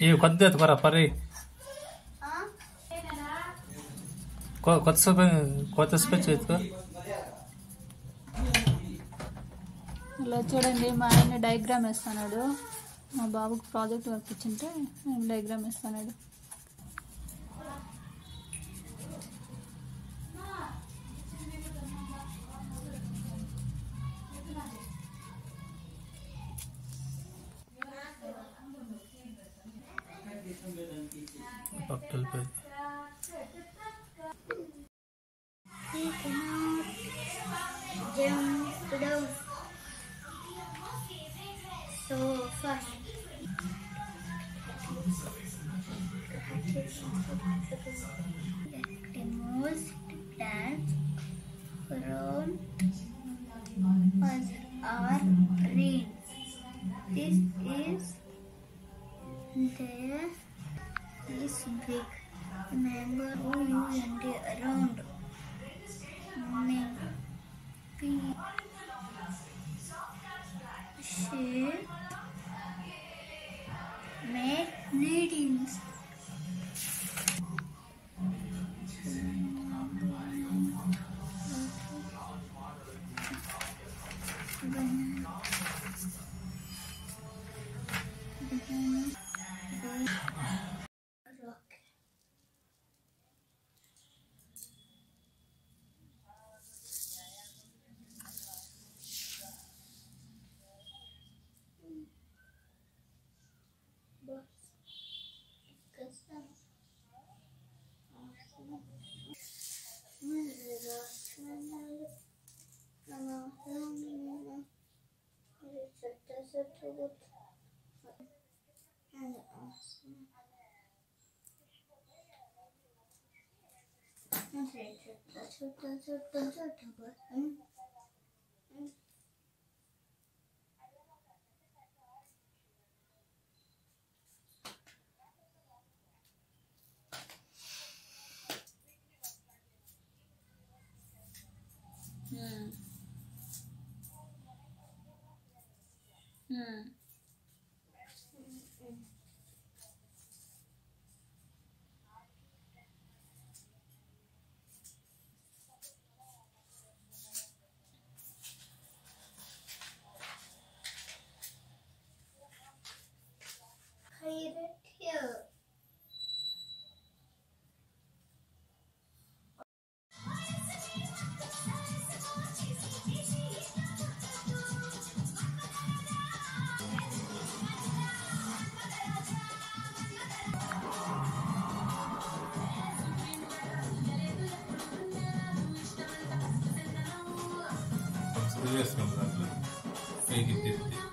ఇవి కొత్త ఎత్తుకోరా పరి కొత్త స్పెచ్ ఎత్తుకో. ఇలా చూడండి, మా ఆయన డయాగ్రామ్ వేస్తున్నాడు. మా బాబుకి ప్రాజెక్ట్ వర్క్ ఇచ్చింటే ఆయన డయాగ్రామ్ వేస్తున్నాడు. పక్కల పేరు so fast. The most plants grown are green. This is big. Remember around. Shape make readings. Yes,